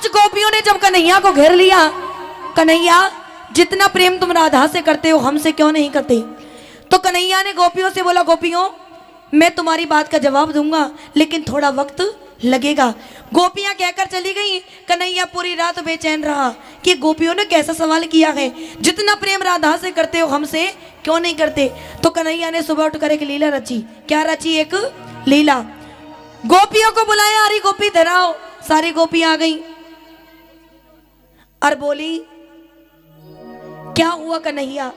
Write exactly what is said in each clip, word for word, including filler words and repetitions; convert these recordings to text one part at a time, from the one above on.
आज गोपियों ने जब कन्हैया को घेर लिया, कन्हैया जितना प्रेम तुम राधा से करते हो हमसे क्यों नहीं करते? तो कन्हैया ने गोपियों से बोला, गोपियों मैं तुम्हारी बात का जवाब दूंगा लेकिन थोड़ा वक्त लगेगा। गोपियां कहकर चली गई। कन्हैया पूरी रात बेचैन रहा कि गोपियों ने कैसा सवाल किया है, जितना प्रेम राधा से करते हो हमसे क्यों नहीं करते? तो कन्हैया ने सुबह उठकर एक लीला रची। क्या रची? एक लीला। गोपियों को बुलाया, अरे गोपी धराओ। सारी गोपियां आ गई और बोली, क्या हुआ कन्हैया?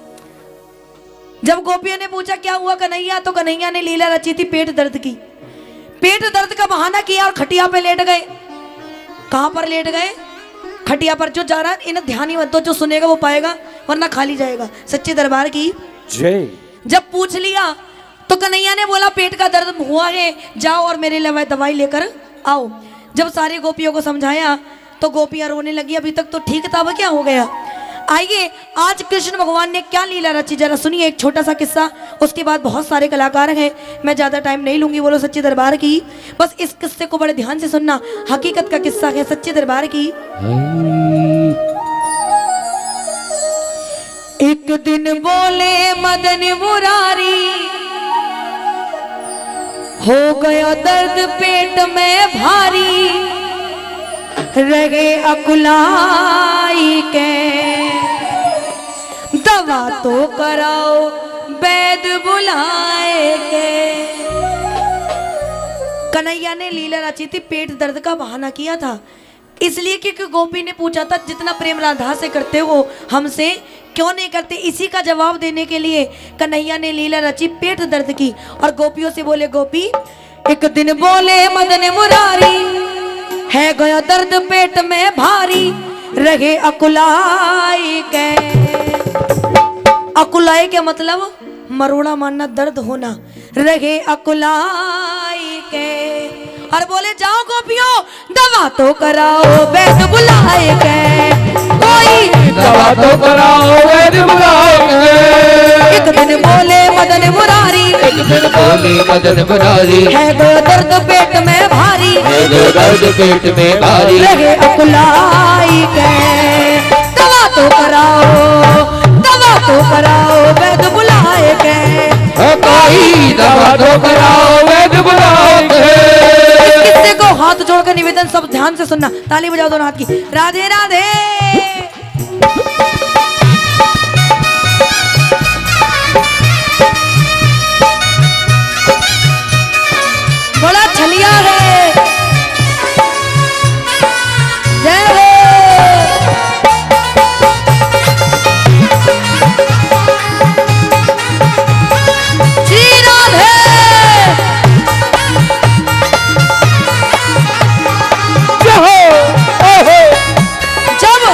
जब गोपियों ने पूछा क्या हुआ कन्हैया, तो कन्हैया ने लीला रची थी पेट दर्द की। पेट दर्द का बहाना किया और खटिया पे लेट गए। कहां पर लेट गए? खटिया पर। जो जा रहा है इन्हें ध्यान ही मत दो, जो सुनेगा वो पाएगा वरना खाली जाएगा। सच्चे दरबार की जय। जब पूछ लिया तो कन्हैया ने बोला, पेट का दर्द हुआ है, जाओ और मेरे लिए दवाई लेकर आओ। जब सारी गोपियों को समझाया तो गोपियां रोने लगी। अभी तक तो ठीक था, अब क्या हो गया? आइए आज कृष्ण भगवान ने क्या लीला रची जरा सुनिए। एक छोटा सा किस्सा, उसके बाद बहुत सारे कलाकार हैं, मैं ज्यादा टाइम नहीं लूंगी। बोलो सच्चे दरबार की। बस इस किस्से को बड़े ध्यान से सुनना, हकीकत का किस्सा है सच्चे दरबार की। एक दिन बोले मदन मुरारी, हो गया दर्द पेट में भारी, रहे अकुलाई के, दवा तो कराओ वैद बुलाए के। कन्हैया ने लीला रची थी, पेट दर्द का बहाना किया था इसलिए क्योंकि गोपी ने पूछा था जितना प्रेम राधा से करते हो हमसे क्यों नहीं करते। इसी का जवाब देने के लिए कन्हैया ने लीला रची पेट दर्द की। और गोपियों से बोले, गोपी एक दिन बोले मदन मुरारी, है गया दर्द पेट में भारी, रहे अकुलाई के। अकुलाई के मतलब मरोड़ा मारना, दर्द होना। रहे अकुलाई के। और बोले, जाओ गोपियों दवा तो कराओ वैद बुलाए के, कोई दवा तो कराओ वैद बुलाए के। एक दिन बोले मदन मुरारी, एक दिन बोले मदन मुरारी, है गया दर्द पेट में भारी, है गया दर्द पेट में भारी, रहे अकुलाई के। दवा तो कराओ, दवा तो कराओ वैद बुलाए के, कोई दवा तो कराओ वैद बुलाए के। किससे को हाथ जोड़कर निवेदन, सब ध्यान से सुनना, ताली बजाओ दोनों हाथ की। राधे राधे। बड़ा छलिया है, जय हो। श्री राधे। जय हो। ओहो। जब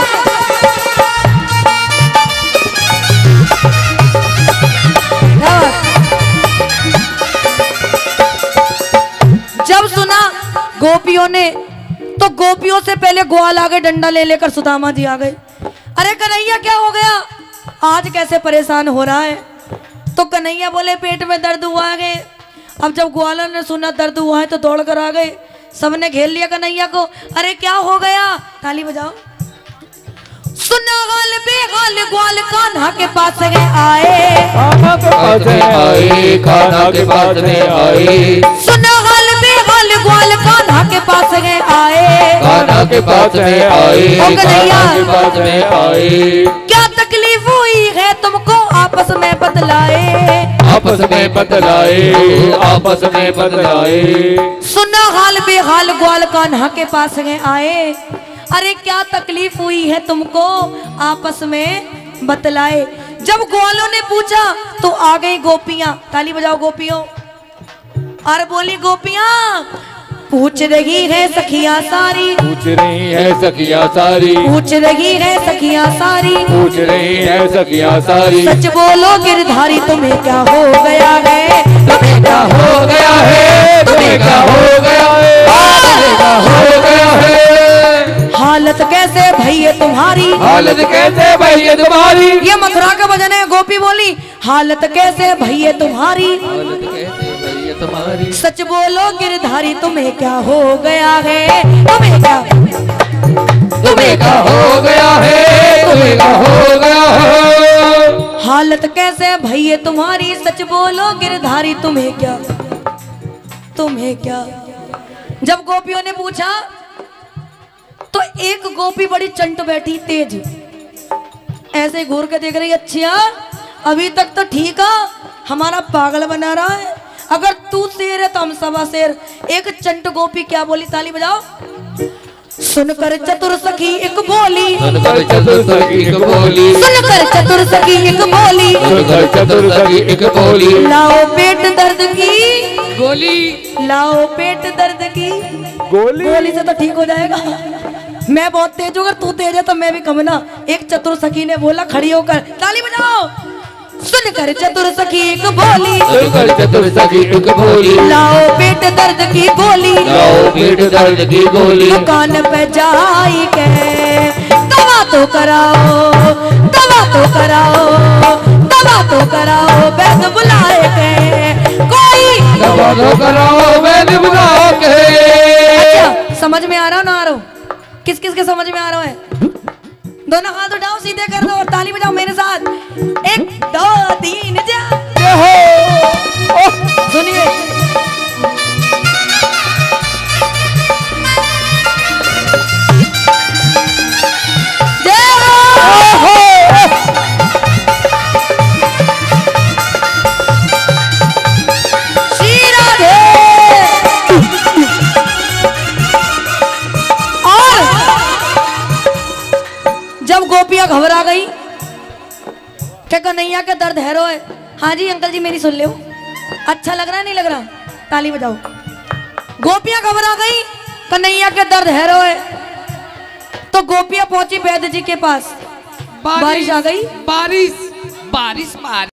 जब सुना गोपियों ने तो गोपियों से पहले ग्वाल आ गए, डंडा ले लेकर सुदामा जी आ गए। अरे कन्हैया क्या हो गया, आज कैसे परेशान हो रहा है? तो कन्हैया बोले, पेट में दर्द हुआ है। अब जब ग्वालों ने सुना दर्द हुआ है तो दौड़ कर आ गए, सबने घेर लिया कन्हैया को। अरे क्या हो गया? ताली बजाओ। सुना हाल बेहाल ग्वाल कान्हा के पास गए आए, कान्हा के पास में आए, कान्हा के पास में आए। सुना हाल बेहाल ग्वाल कान्हा के पास गए आए, कान्हा के पास में आए, ओ कन्हैया कान्हा के पास में आए। क्या तकलीफ हुई है तुमको आपस में बतलाए, आपस में बतलाए, आपस में बतलाए। सुना हाल बेहाल ग्वाल कान्हा के पास गए आए, अरे क्या तकलीफ हुई है तुमको आपस में बतलाए। जब ग्वालों ने पूछा तो आ गई गोपियां, ताली बजाओ गोपियों। और बोली गोपियां, पूछ रही है सखियां सारी, पूछ रही है सखियां सारी, पूछ रही है सखियां सारी, पूछ रही है सखियां सारी। सच बोलो गिरधारी तुम्हें क्या हो गया है, तुम्हें क्या हो गया है, तुम्हें क्या हो गया है, तुम्हें क्या हो गया है। हालत कैसे भैया तुम्हारी, हालत कैसे भैया तुम्हारी। ये मथुरा का भजन है। गोपी बोली, हालत कैसे भैया तुम्हारी, हालत कैसे भैया तुम्हारी। सच बोलो गिरधारी तुम्हें क्या हो गया है, तुम्हें क्या ये तुम्हारी सच बोलो गिरधारी तुम्हें क्या तुम्हें क्या। जब गोपियों ने पूछा तो एक गोपी बड़ी चंट बैठी तेज, ऐसे घूर के देख रही, अच्छा अभी तक तो ठीक है, हमारा पागल बना रहा है, अगर तू शेर है तो हम सवा शेर। एक चंट गोपी क्या बोली, ताली बजाओ। सुनकर चतुर सखी एक बोली, सुनकर चतुर सखी एक बोली, सुनकर चतुर सखी एक बोली, सुनकर चतुर सखी एक बोली। लाओ पेट दर्द की गोली, लाओ पेट दर्द की गोली। गोली से तो ठीक हो जाएगा। मैं बहुत तेज हूँ, अगर तू तेज है तो मैं भी कम ना। एक चतुर सखी ने बोला, खड़ी होकर ताली बजाओ। सुनकर चतुर सखी एक बोली, सुनकर चतुर सखी एक बोली, लाओ पेट दर्द की गोली, लाओ पेट दर्द की गोली। दुकान पे जाई के दवा तो कराओ, दवा तो कराओ, दवा तो कराओ, वैद्य बुलाए के कोई दवा तो कराओ, वैद्य बुलाओ के। अच्छा, समझ में आ रहा हो ना आ रहा हो? किस किस के समझ में आ रहा है? दोनों हाथ उठाओ, सीधे कर दो और ताली बजाओ मेरे साथ। एक दो तीन जा। सुनिए, श्री राधे। और जब गोपियां घबरा गई, क्या कन्हैया के दर्द है रोए? हाँ जी अंकल जी, मेरी सुन लो। अच्छा लग रहा है नहीं लग रहा? ताली बजाओ। गोपियां घबरा गई, कन्हैया के दर्द है रोए, तो गोपियां पहुंची वैद्य जी के पास। बारिश आ गई, बारिश बारिश बारिश।